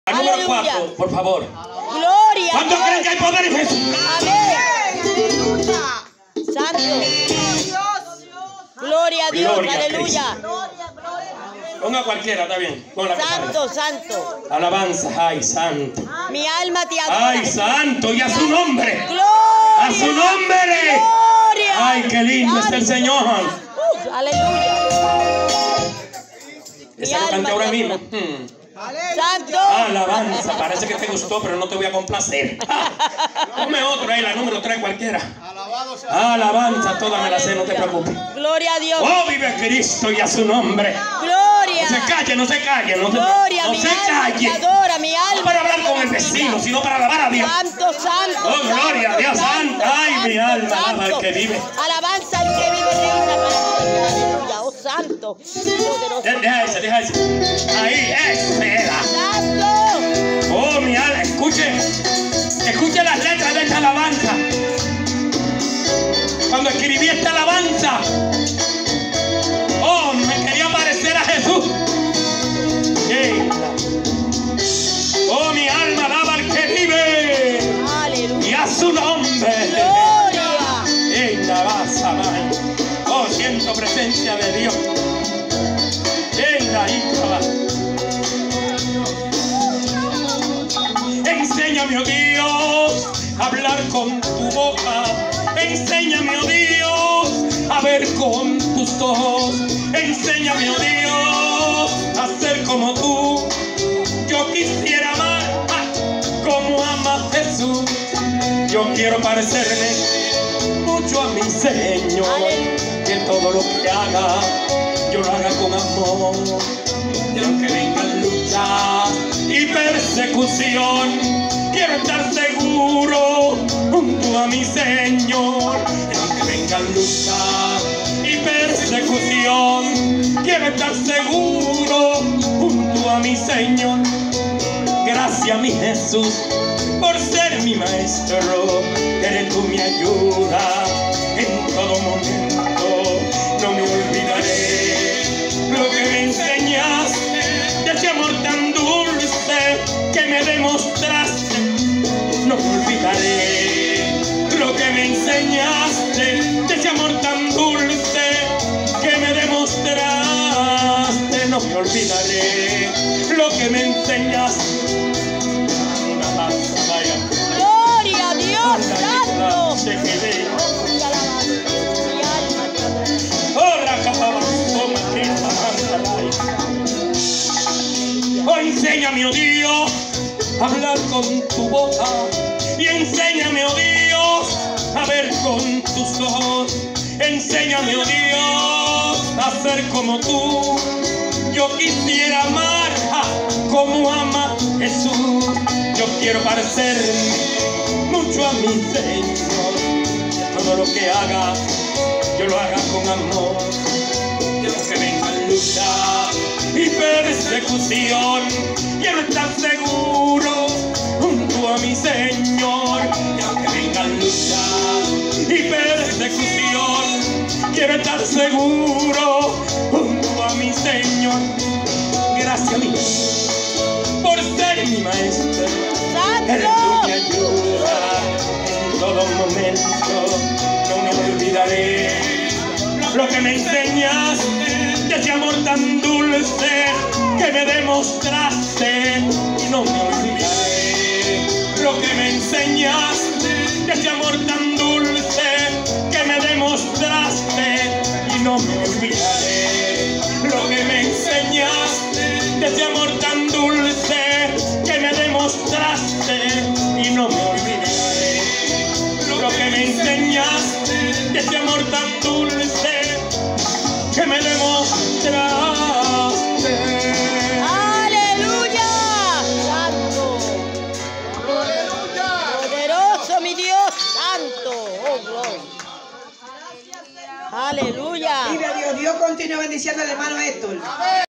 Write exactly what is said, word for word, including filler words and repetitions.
Al número cuatro, por favor. Gloria. ¿Cuántos creen que hay poder en Jesús? Amén. Santo. Gloria a Dios. Gloria a Aleluya. Ponga cualquiera, está bien. Ponga la que Santo, salga. santo. Alabanza, ay, santo. Mi alma te adora. Ay, santo, y a su nombre. Gloria. A su nombre. Gloria. Ay, qué lindo es el Señor. Uh, aleluya. Esa lo canté ahora mismo. Hmm. Santo. Alabanza, parece que te gustó, pero no te voy a complacer. Ponme otro ahí, la número tres cualquiera. Alabanza, toda me la sé, no te preocupes. Gloria a Dios. Oh, vive Cristo y a su nombre. Gloria. No se calle, no se calle, no se, Gloria. no Mi se alma te calle. adora, mi No alma. para hablar con el vecino, sino para alabar a Dios. Santo, santo. Oh, gloria a Dios, santo. Ay, mi alma, alaba al que vive. Alabanza al que vive, reina para siempre. Aleluya. Oh, santo. Poderoso. De- Deja ese, deja ese. Ahí, ese era. Santo. Oh, mi alma, escuche. Escuche las letras de esta alabanza. Cuando escribí esta alabanza, oh, me quería parecer a Jesús. Oh, mi alma alaba al que vive Aleluya. y a su nombre. Gloria. En la basa, man. Oh, siento presencia de Dios. En la hija. Enséñame, oh Dios, a hablar con tu boca. Enséñame, oh Dios, a ver con tus ojos. Enséñame, oh Dios, a ser como tú. Yo quisiera amar ah, como ama Jesús. Yo quiero parecerme mucho a mi Señor. Que todo lo que haga, yo lo haga con amor. Y aunque vengan luchas y persecución, quiero estar seguro junto a mi Señor. Y aunque vengan luchas y persecución, quiero estar seguro junto a mi Señor. Gracias, mi Jesús, por ser mi maestro. Eres tú mi ayuda en todo momento. No me olvidaré lo que me enseñaste, de ese amor tan dulce que me demostraste. No me olvidaré lo que me enseñaste, de ese amor tan dulce que me demostraste. No me olvidaré lo que me enseñaste. Gloria a Dios. Santo. Se quedé. Mi alabanza. Mi alma te adora. Oh, racapaba, toma, Cristo, manda. Oh, enséñame, oh Dios, a hablar con tu boca. Y enséñame, oh Dios, a ver con tus ojos. Enséñame, oh Dios, a ser como tú. Yo quisiera amar ah, como ama Jesús. Yo quiero parecerme mucho a mi Señor. Todo lo que haga, yo lo haga con amor. Y aunque vengan lucha y persecución, quiero estar seguro junto a mi Señor. Y aunque vengan lucha y persecución, quiero estar seguro junto a mi Señor. Gracias, mi Dios, por ser mi maestro. Eres tú mi ayuda en todo momento. No me olvidaré lo que me enseñaste, de ese amor tan dulce que me demostraste. Y no me olvidaré lo que me enseñaste, de ese amor tan dulce que me demostraste. Y no me olvidaré lo que me enseñaste, de ese amor tan dulce que me demostraste. Y no me olvidaré lo que me enseñaste, de ese amor tan dulce que me demostraste. Aleluya. Santo. Poderoso, mi Dios. Santo. Oh, gloria. Aleluya. Vive a Dios. Dios continúa bendiciendo al hermano Héctor.